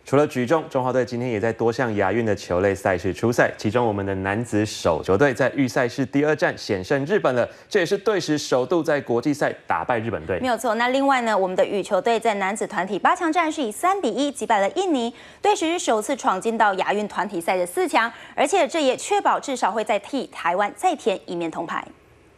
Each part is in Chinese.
除了举重，中华队今天也在多项亚运的球类赛事出赛，其中我们的男子手球队在预赛式第2战险胜日本了，这也是队史首度在国际赛打败日本队。 没有错。那另外呢，我们的羽球队在男子团体8强战是以3比1击败了印尼，队史是首次闯进到亚运团体赛的4强，而且这也确保至少会再替台湾再添一面铜牌。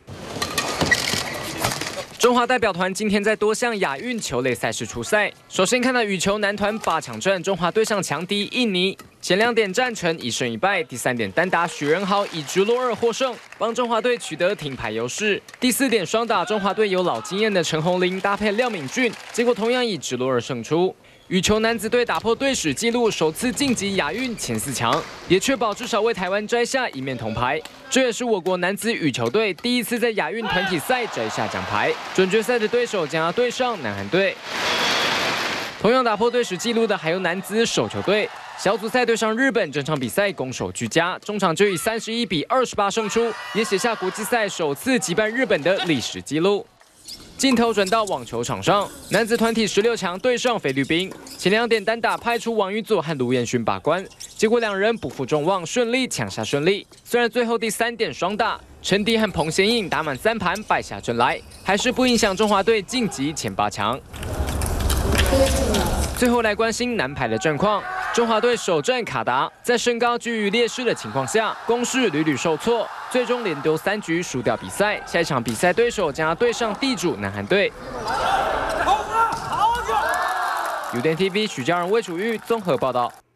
中华代表团今天在多项亚运球类赛事出赛。首先看到羽球男团8强战，中华对上强敌印尼。前2点战成1胜1败，第3点单打许仁豪以直落2获胜，帮中华队取得停牌优势。第4点双打，中华队有老经验的陈宏麟搭配廖敏俊，结果同样以直落2胜出。 羽球男子队打破队史纪录，首次晋级亚运前4强，也确保至少为台湾摘下一面铜牌。这也是我国男子羽球队第1次在亚运团体赛摘下奖牌。准决赛的对手将要对上南韩队。同样打破队史纪录的还有男子手球队，小组赛对上日本，整场比赛攻守俱佳，中场就以31比28胜出，也写下国际赛首次击败日本的历史纪录。 镜头转到网球场上，男子团体16强对上菲律宾，前2点单打派出王宇佐和卢彦勋把关，结果2人不负众望，顺利抢下胜利。虽然最后第3点双打，陈迪和彭贤映打满3盘败下阵来，还是不影响中华队晋级前8强。最后来关心男排的战况。 中华队首战卡达，在身高居于劣势的情况下，攻势屡屡受挫，最终连丢3局输掉比赛。下一场比赛对手将要对上地主南韩队。UDN TV 许家人、魏楚玉综合报道。